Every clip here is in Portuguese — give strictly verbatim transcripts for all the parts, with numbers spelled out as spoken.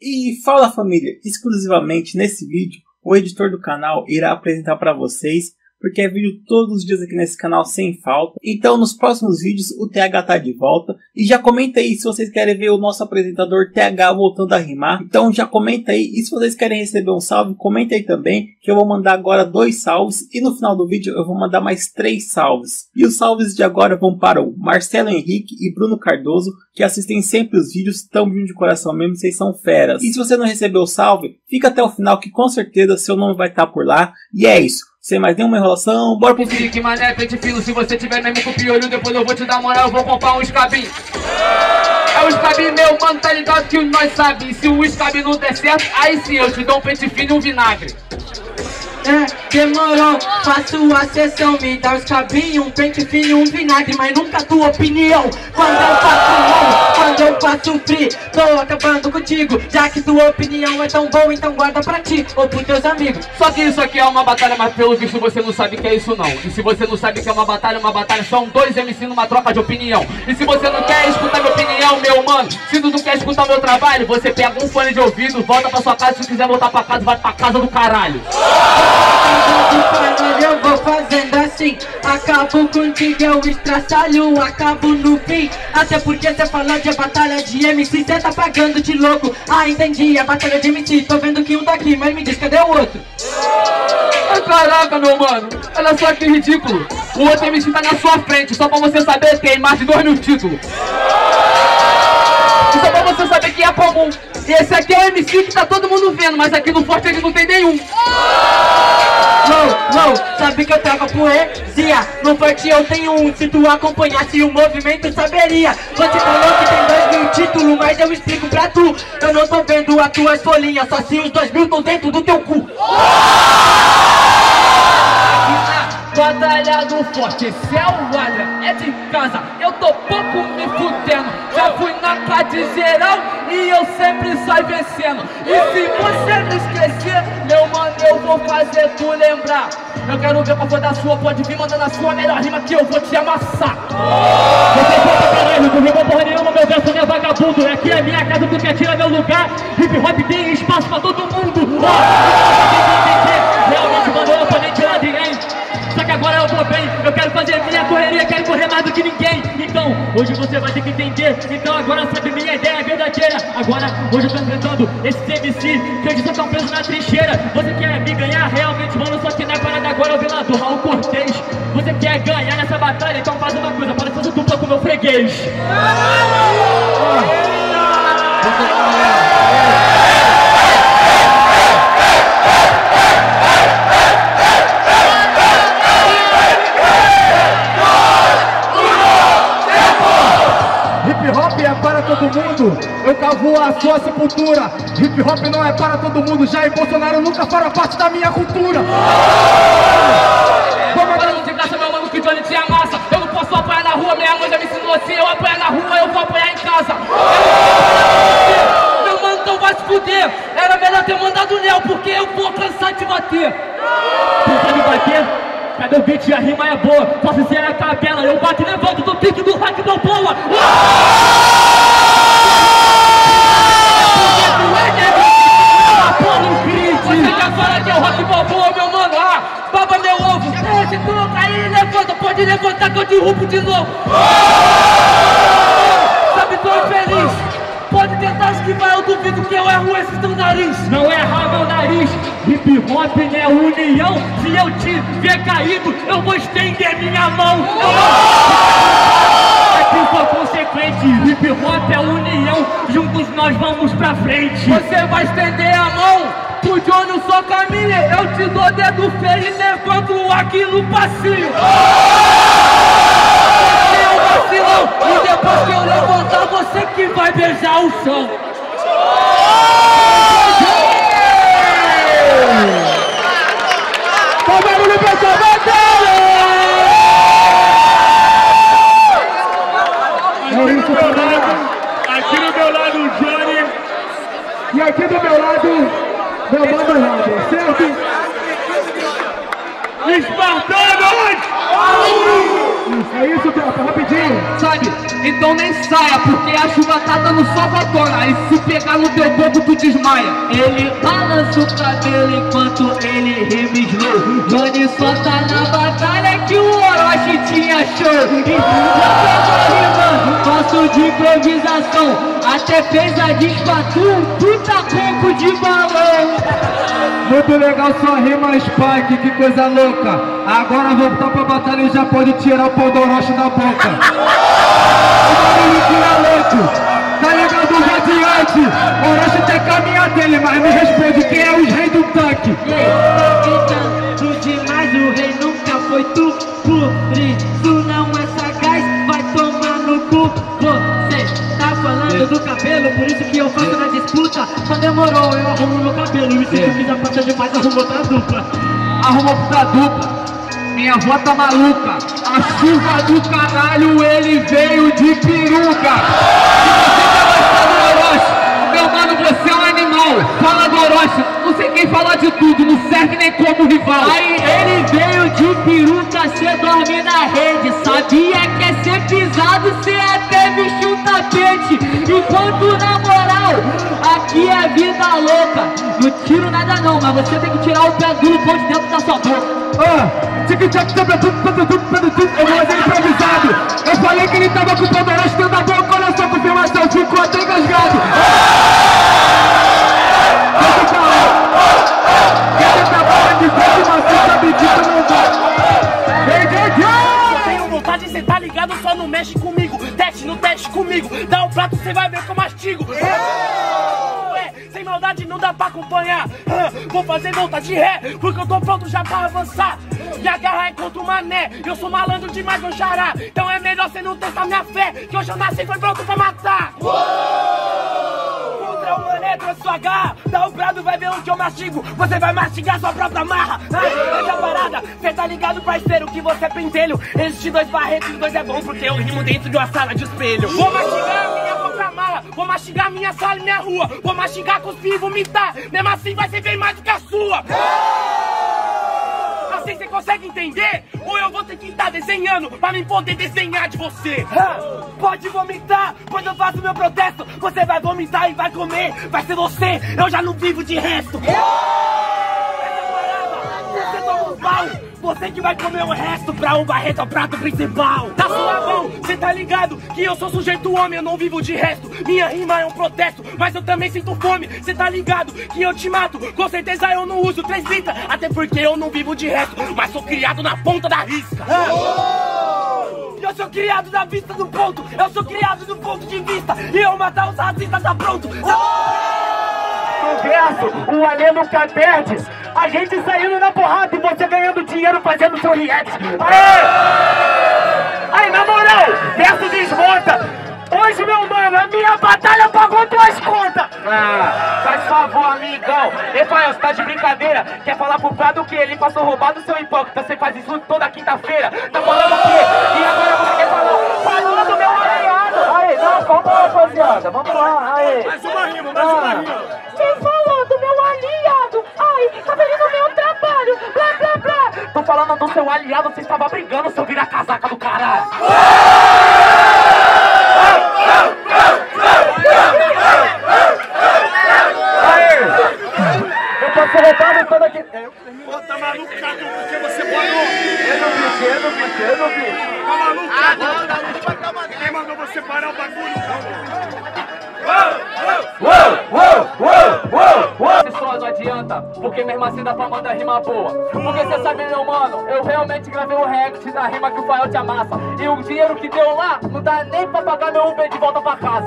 E fala família, exclusivamente nesse vídeo, o editor do canal irá apresentar para vocês, porque é vídeo todos os dias aqui nesse canal sem falta. Então nos próximos vídeos o T H tá de volta. E já comenta aí se vocês querem ver o nosso apresentador T H voltando a rimar. Então já comenta aí. E se vocês querem receber um salve, comenta aí também, que eu vou mandar agora dois salves. E no final do vídeo eu vou mandar mais três salves. E os salves de agora vão para o Marcelo Henrique e Bruno Cardoso, que assistem sempre os vídeos, tão vindo de coração mesmo, vocês são feras. E se você não recebeu o salve, fica até o final que com certeza seu nome vai estar por lá. E é isso. Sem mais nenhuma enrolação, bora pro vídeo. Que mané, pente fino, se você tiver mesmo com piolho, depois eu vou te dar moral, eu vou comprar um escabinho. É o escabinho meu, mano, tá ligado que nós sabe. Se o escabinho não der certo, aí sim eu te dou um pente fino e um vinagre. É, demorou, faço a sessão, me dá os cabinhos, um pente fino e um vinagre, mas nunca tua opinião. Quando eu faço mal, quando eu faço free, tô acabando contigo, já que tua opinião é tão boa, então guarda pra ti ou pros teus amigos. Só que isso aqui é uma batalha, mas pelo visto você não sabe que é isso não. E se você não sabe que é uma batalha, uma batalha são dois M C numa troca de opinião. E se você não quer escutar minha opinião, meu mano, se tu não quer escutar meu trabalho, você pega um fone de ouvido, volta pra sua casa, se quiser voltar pra casa, vai pra casa do caralho. Eu vou fazendo assim, acabo contigo, eu estraçalho, acabo no fim. Até porque cê falou de batalha de M C, cê tá pagando de louco. Ah, entendi, a batalha de M C, tô vendo que um tá aqui, mas me diz, cadê o outro? Ah, caraca, meu mano, olha só que ridículo. O outro M C tá na sua frente, só pra você saber, tem mais de dois mil títulos. E só pra você saber que é comum. E esse aqui é o M C que tá todo mundo vendo, mas aqui no Forte ele não tem nenhum. Low, low, sabe que eu trago a poesia. No Forte eu tenho um, se tu acompanhasse o movimento saberia. Você falou que tem dois mil títulos, mas eu explico pra tu. Eu não tô vendo as tuas folhinhas, só se os dois mil tão dentro do teu cu. Batalha do Forte, céu, olha, é de casa, eu tô pouco me fudendo. Já fui na cade geral e eu sempre saio vencendo. E se você me esquecer, meu mano, eu vou fazer tu lembrar. Eu quero ver qual foi da sua, pode vir mandando a sua melhor rima que eu vou te amassar. Você foi pra caralho, não rimou porra nenhuma, meu verso não é vagabundo. Aqui é minha casa, tu quer tirar meu lugar. Hip hop tem espaço pra todo mundo. Realmente mandou o oponente lá de ninguém. Só que agora eu vou bem, eu quero fazer minha correria, quero correr mais do que ninguém. Então, hoje você vai ter que entender. Então agora sabe minha ideia verdadeira. Agora, hoje eu tô enfrentando esse M C que hoje só tão preso na trincheira. Você quer me ganhar realmente, mano, só que na parada agora é o velador, Raul Cortez. Você quer ganhar nessa batalha, então faz uma coisa, para fazer dupla com o meu freguês. Hip hop é para todo mundo, eu cavo a sua sepultura. Hip hop não é para todo mundo, Jair Bolsonaro nunca fará parte da minha cultura. Falando de graça, meu mano, que Johnny te amassa. Eu não posso apanhar na rua, minha mãe já me ensinou assim. Eu apanhar na rua, eu vou apanhar em casa. Meu mano, então vai se fuder. Era melhor ter mandado o Léo, porque eu vou cansar de bater. Cansar de bater? Cadê o beat? A rima é boa, posso ser a capela. Eu bato e levanto do pique do rock do boa. Você quer falar que é o rock boa, meu mano? Ah, baba meu ovo. É, se tu cair, levanta, pode levantar que eu derrubo de novo. Sabe, tô feliz. Pode tentar esquivar, eu duvido que eu erro esse teu nariz. Não erra meu nariz, hip hop não é união. Se eu te ver caído, eu vou estender minha mão. Aqui sou consequente, hip hop é união. Juntos nós vamos pra frente. Você vai estender a mão pro Johnny, só caminha. Eu te dou dedo feio e levanto aqui no passinho. E depois que eu levantar, você que vai beijar o chão. Tá barulho, pessoal, É isso, meu lado. Aqui do meu lado o Johnny. e aqui do meu lado, meu mano Rabo, certo? Espartanos! É isso, tropa, rapidinho. Sabe? Então nem saia, porque a chuva tá dando só botona. E se pegar no teu corpo, tu desmaia. Ele balança o cabelo enquanto ele rima slow. Johnny só tá na batalha que o Orochi tinha show. E já pegou rima, faço de improvisação. Até fez a dispatua, um puta coco de balão. Muito legal sua rima, Spike, que coisa louca. Agora voltar pra batalha e já pode tirar o pão do Orochi da boca. O barulho tira louco, tá ligado já adiante. O Orochi tem caminha dele, mas me responde, quem é os reis do tanque? Gritando demais, o rei nunca foi tu. Por isso não é sagaz, vai tomar no cu. Você tá falando do cabelo, por isso que eu faço na disputa. Só demorou, eu arrumo meu cabelo. E se eu quiser passar demais, arrumo outra dupla. Arruma outra dupla. Minha avó tá maluca. A chuva do caralho, ele veio de peruca. Se você tá gostando do Orochi, meu mano, você é um animal. Fala do Orochi, não sei quem fala de tudo, não serve nem como rival. Aí ele veio de peruca, cê dorme na rede. Sabia que é ser pisado, cê até vestiu um tapete. Enquanto na moral, aqui é vida louca. Não tiro nada não, mas você tem que tirar o pé duro pão de dentro da sua boca. Ah, tic-tac, eu vou fazer improvisado. Eu falei que ele tava com o pão do Orochi dentro da boca, olha só a confirmação, ficou até engasgado. Deixa eu falar. Deixa pra fora de frente, mas você sabe disso não dá. Vem, vem, vem! Eu tenho vontade, cê tá ligado, só não mexe comigo. Teste no teste comigo, dá um prato, cê vai ver que eu mastigo. Ué, sem maldade não dá pra acompanhar. Vou fazer volta de ré, porque eu tô pronto já pra avançar. E a guerra é contra o mané, eu sou malandro demais, meu xará. Então é melhor cê não testar minha fé, que hoje eu nasci e foi pronto pra matar. Contra o mané, trouxe sua garra. Dá um brado, vai ver onde eu mastigo. Você vai mastigar sua própria marra. Essa parada, cê tá ligado, parceiro, que você é pentelho. Existe dois barretos, os dois é bom, porque eu rimo dentro de uma sala de espelho. Vou mastigar a minha própria mala, vou mastigar minha sala e minha rua. Vou mastigar, cuspir e vomitar, mesmo assim vai ser bem mais do que a sua. Assim você consegue entender? Ou eu vou ter que estar desenhando pra mim poder desenhar de você? Pode vomitar, quando eu faço meu protesto. Você vai vomitar e vai comer, vai ser você, eu já não vivo de resto. Você toma um pau, você que vai comer o resto pra um barreto ao prato principal. Tá sua mão, cê tá ligado que eu sou sujeito homem, eu não vivo de resto. Minha rima é um protesto, mas eu também sinto fome. Cê tá ligado que eu te mato, com certeza eu não uso três litros. Até porque eu não vivo de resto, mas sou criado na ponta da risca. Eu sou criado na vista do ponto, eu sou criado do ponto de vista. E eu matar os racistas tá pronto. No verso, o Alê nunca perde. A gente saindo na porrada e você ganhando dinheiro fazendo seu react. Aê! Aí, na moral, verso desmonta. Hoje, meu mano, a minha batalha pagou tuas contas. Ah, faz favor, amigão. Rafael, você tá de brincadeira? Quer falar pro Prado que ele passou roubado, seu hipócrita? Você faz isso toda quinta-feira. Tá falando o quê? E agora você quer falar? Falando do meu aliado. Aí, não, calma, rapaziada. Vamos lá, aí. Mais uma rima, mais uma rima. Quem falou do meu aliado? Ai, tá vendo meu trabalho? Blá, blá, blá. Tô falando do seu aliado, você estava brigando, seu vira-casaca do caralho. Aê! Eu tô derrotando todo aqui. Ô, tá maluco, Cadu, porque você parou? Eu não vi, eu não vi, eu não vi. Tá maluco, Cadu? Quem mandou você parar o bagulho, Cadu? Uou, uou, uou, uou, uou. Esse só não adianta, porque mesmo assim dá pra mandar rima boa. Porque cê sabe, meu mano, eu realmente gravei um react da rima que o Fael te amassa. E o dinheiro que deu lá não dá nem pra pagar meu Uber de volta pra casa.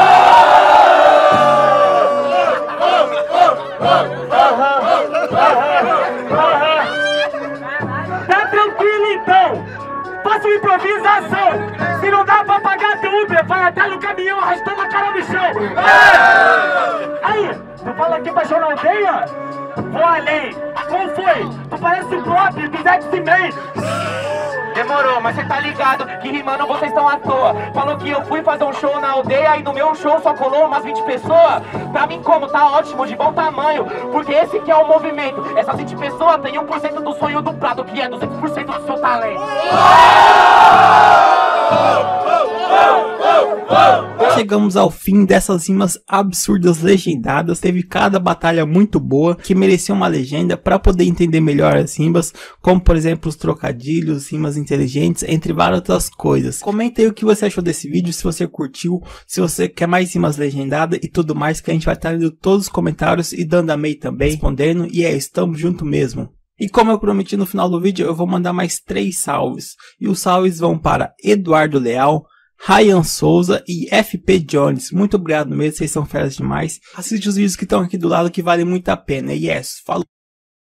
Tá tranquilo então, faço improvisação. Se não dá pra pagar teu Uber, vai até no caminhão arrastando a cara no chão. Aí, tu fala aqui pra chorar aldeia? Vou além. Qual foi? Tu parece o Blob dos X-Men. Demorou, mas cê tá ligado que rimando vocês estão à toa. Falou que eu fui fazer um show na aldeia e no meu show só colou umas vinte pessoas. Pra mim como tá ótimo, de bom tamanho, porque esse que é o movimento. Essas vinte pessoas tem um por cento do sonho do prato, que é duzentos por cento do seu talento. Chegamos ao fim dessas rimas absurdas legendadas. Teve cada batalha muito boa que merecia uma legenda para poder entender melhor as rimas, como por exemplo os trocadilhos, rimas inteligentes, entre várias outras coisas. Comenta aí o que você achou desse vídeo, se você curtiu, se você quer mais rimas legendadas e tudo mais, que a gente vai estar lendo todos os comentários e dando a May também, respondendo. E é, estamos junto mesmo. E como eu prometi no final do vídeo, eu vou mandar mais três salves. E os salves vão para Eduardo Leal, Ryan Souza e F P Jones. Muito obrigado mesmo, vocês são feras demais. Assiste os vídeos que estão aqui do lado que valem muito a pena. E yes, falou!